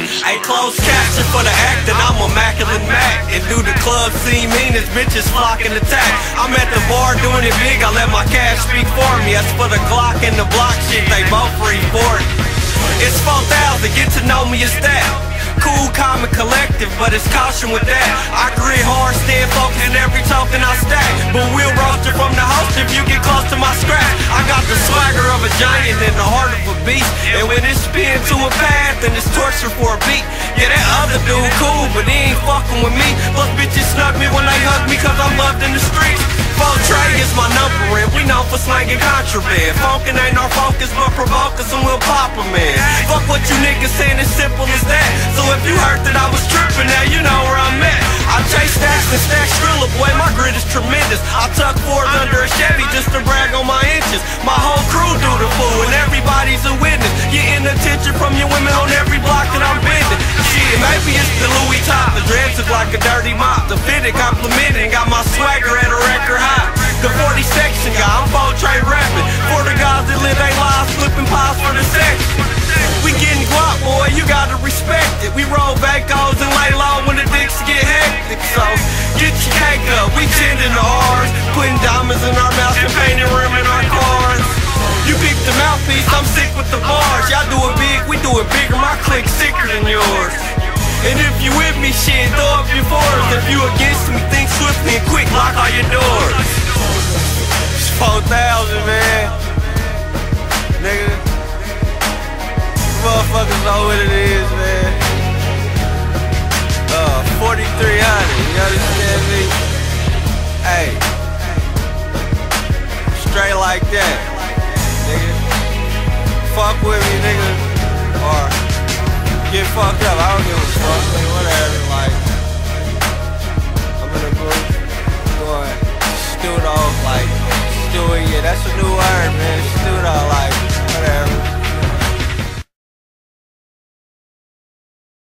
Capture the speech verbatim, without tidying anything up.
Hey, close caption for the act, and I'm immaculate Mac. And do the club scene mean as bitches flocking attack. I'm at the bar doing it big, I let my cash speak for me. As for the Glock and the block shit, they both free for it. It's four thousand, get to know me as that. Cool, calm, and collective, but it's caution with that. I grit hard, stand focused in every token I stack. But we'll roast you from the host if you get close to my scratch. I got the swagger of a giant and the heart of a beast. And when it's spin to a path, then it's torture for a beat. Yeah, that other dude cool, but he ain't fucking with me. Plus bitches snug me when they hug me, cause I'm loved in the streets. Four Trey is my number, and we known for slanging contraband. Funkin' ain't our focus, but provoke us and we'll pop 'em in. Fuck what you niggas saying, it's simple as that. So if you heard that I was trippin', now you know where I'm at. I chase stacks and stack Skrilla, boy, my grit is tremendous. I tuck fours under a Chevy just to brag on my inches. My whole crew do the fool, and everybody's a witness. Getting attention from your women on every block that I'm bending. Shit, maybe it's the Louis top. The dreads look like a dirty mop. The fitted complimenting, got my swagger at a record high. The forty section guy, I'm four Trey rapping. For the guys that live their lives, flipping pies for the section. We getting guap, boy, you gotta respect it. We roll Vacos and lay low when the dicks get hectic. So, get your cake up, we tending to ours. Putting diamonds in our mouths and painting rim in our cars. You pick the mouthpiece, I'm sick with the bars. Y'all do it big, we do it bigger, my clique sicker than yours. And if you with me, shit, throw up your fours. If you against me, think swiftly and quick, lock all your doors. It's four thousand, man. Nigga. Motherfuckers know what it is, man. Uh, forty-three hundred, you understand me? Hey. Straight like that, nigga. Fuck with me, nigga. Or get fucked up, I don't give a fuck, nigga, whatever, like. I'm in a group, doing studo, like, stuing, yeah, that's a new word, man, studo, like.